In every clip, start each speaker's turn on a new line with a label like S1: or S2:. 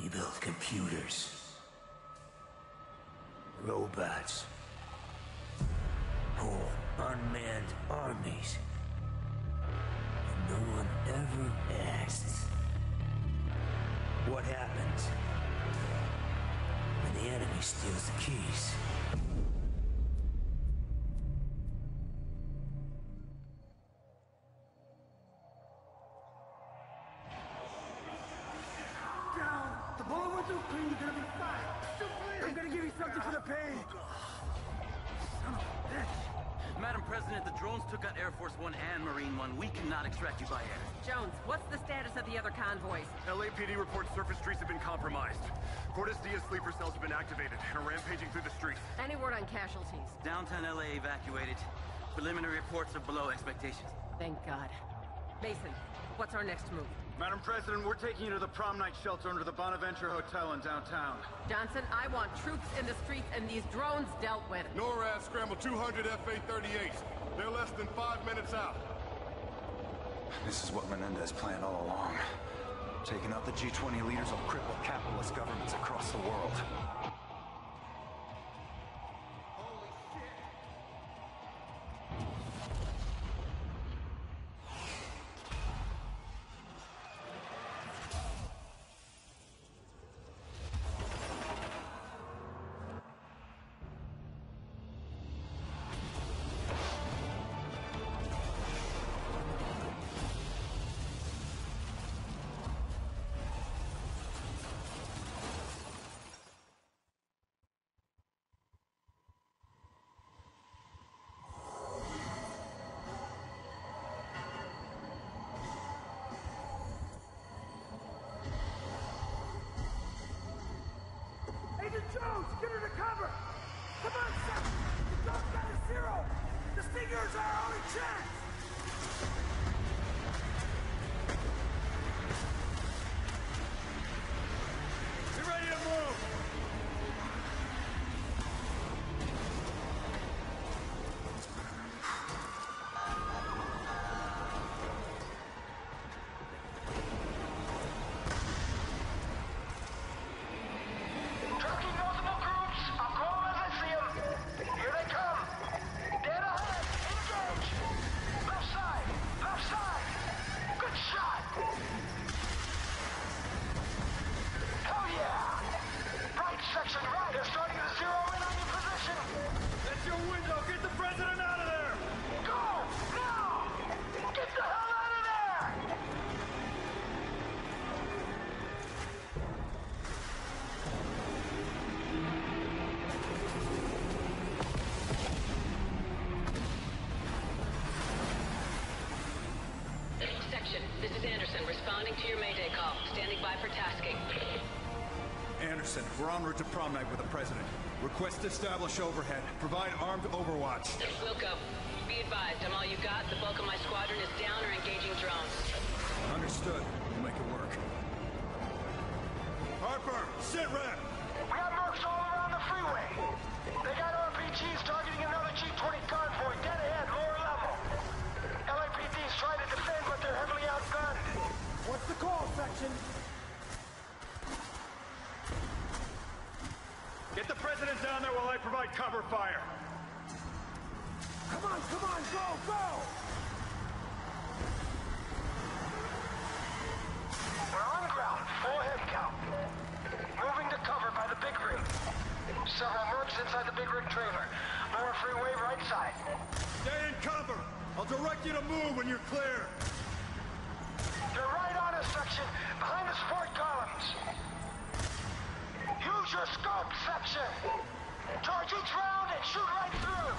S1: build computers. Robots. Whole unmanned armies. And no one ever asks what happens when the enemy steals the keys.
S2: Madam President, the drones took out Air Force One and Marine One. We cannot extract you by air.
S3: Jones, what's the status of the other convoys?
S4: LAPD reports surface streets have been compromised. Cordes Diaz sleeper cells have been activated and are rampaging through the streets.
S3: Any word on casualties?
S2: Downtown LA evacuated. Preliminary reports are below expectations.
S3: Thank God. Mason, what's our next move?
S5: Madam President, we're taking you to the prom night shelter under the Bonaventure Hotel in downtown.
S3: Johnson, I want troops in the streets and these drones dealt with.
S6: NORAD scramble 200 FA-38s. They're less than 5 minutes out.
S7: This is what Menendez planned all along. Taking out the G20 leaders will cripple capitalist governments across the world.
S8: Agent Jones, get her to cover! Come on, Seth! The dog got a zero! The Stingers are our only chance!
S4: Get ready to move!
S8: Section right, they're starting to zero in on your position!
S4: That's your window! Get the president out of there!
S8: Go! Now! Get the hell out of there!
S9: Section, this is Anderson, responding to your Mayday call. Standing by for tasking.
S5: Anderson, we're en route to prom night with the president. Request to establish overhead. Provide armed overwatch.
S9: Wilco, be advised, I'm all you got. The bulk of my squadron is down or engaging drones.
S5: Understood. We'll make it work.
S6: Harper, sit rep!
S8: We got mercs all around the freeway! They got RPGs targeting another G20 convoy dead ahead, lower level. LAPD's trying to defend, but they're heavily outgunned. What's the call, Section?
S4: Get the president down there while I provide cover fire!
S8: Come on, go, go! We're on ground, full head count. Moving to cover by the big rig. Several mercs inside the big rig trailer. Lower freeway right side.
S6: Stay in cover! I'll direct you to move when you're clear!
S8: You're right on us, Section, behind the support columns. Use your scope, Section! Charge each round and shoot right through!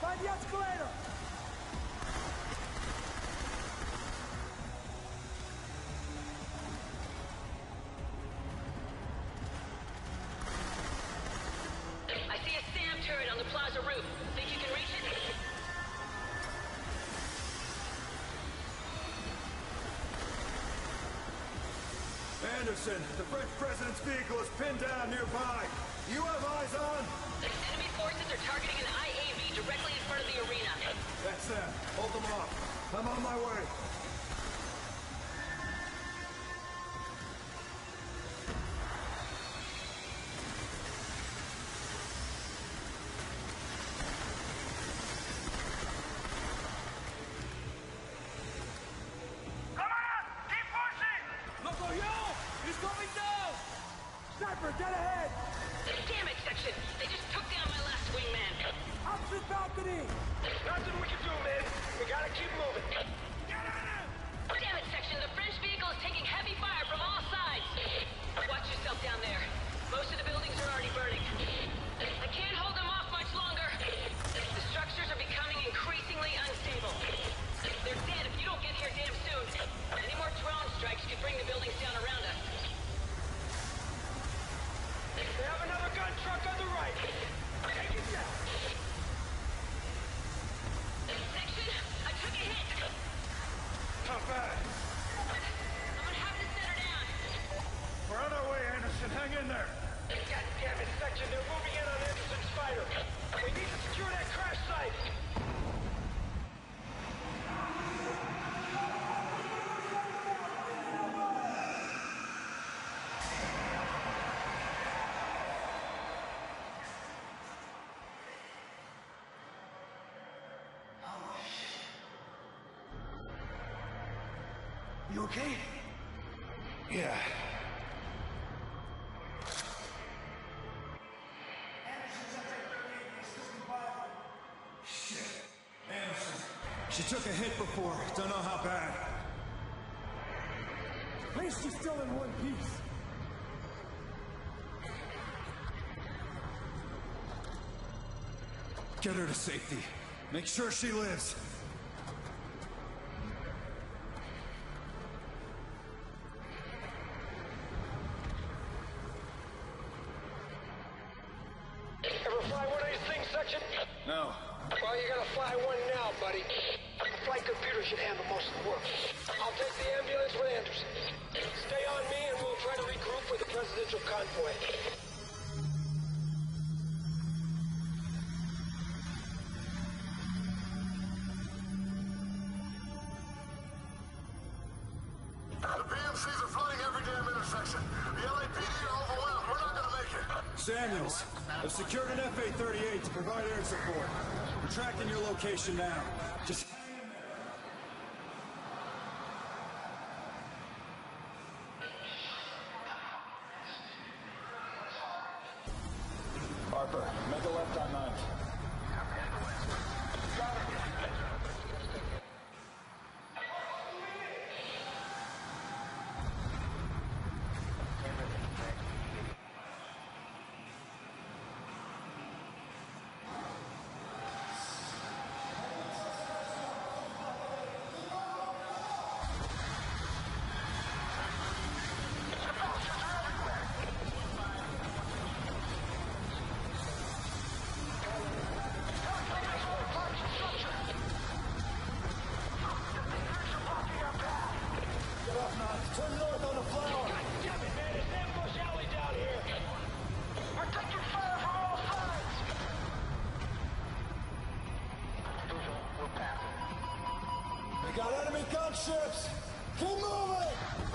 S8: Find the escalator!
S9: I see a SAM turret on the plaza roof. Think you can reach it?
S5: Anderson, the French president's vehicle is pinned down nearby. You have eyes on?
S9: Enemy forces are targeting an IAV directly in front of the arena.
S5: That's them. Hold them off. I'm on my way.
S8: Come on! Keep pushing!
S5: Loco, yo! He's coming down!
S8: Sniper, get ahead!
S9: Damn it, Section! They just took down my last wingman.
S8: Opposite balcony! Nothing we can do, man. We gotta keep moving. Get at him!
S9: Damn it, Section! The French vehicle is taking heavy fire from all sides. Watch yourself down there. Most of the buildings are already burning. I can't hold them off much longer. The structures are becoming increasingly unstable. They're dead if you don't get here damn soon. Any more drone strikes could bring the buildings down around us.
S8: They have another gun truck on the right. Take it down.
S9: Section, I took a hit.
S5: Not bad.
S9: Someone have to set her down.
S5: We're on our way, Anderson. Hang in there.
S8: God damn it, Section. They're moving in on Anderson's fighter. We need to secure that crash site.
S5: You okay? Yeah. Shit. Anderson. She took a hit before. Don't know how bad. At least she's still in one piece. Get her to safety. Make sure she lives.
S8: Ever fly one of these things, Section?
S5: No.
S8: Well, you gotta fly one now, buddy. The flight computer should handle most of the work. I'll take the ambulance with Anderson. Stay on me and we'll try to regroup with the presidential convoy.
S6: The PMCs are flooding every damn intersection. The LAPD are overwhelmed. We're not gonna make it.
S5: Samuels, I've secured an FA-38 to provide air support. We're tracking your location now. Just... Harper, make a left on 9th. Turn north on the flower!
S8: Damn it, man! It's ambush alley down here! We're taking fire from all sides! We're passing.
S5: We got enemy gunships! Keep moving!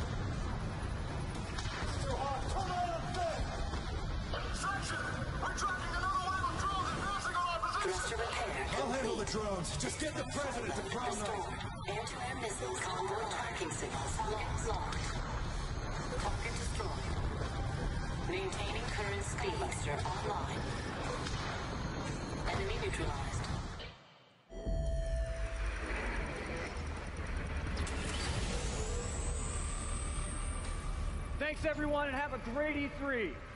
S5: It's too hot. Turn right on fit!
S6: Section! We're tracking another wave of drones advancing on our position!
S5: I'll handle the drones. Just get the president to prom night.
S10: Air-to-air missiles on board tracking signals locked. Target destroyed. Maintaining current speedster online. Enemy neutralized.
S11: Thanks everyone and have a great E3.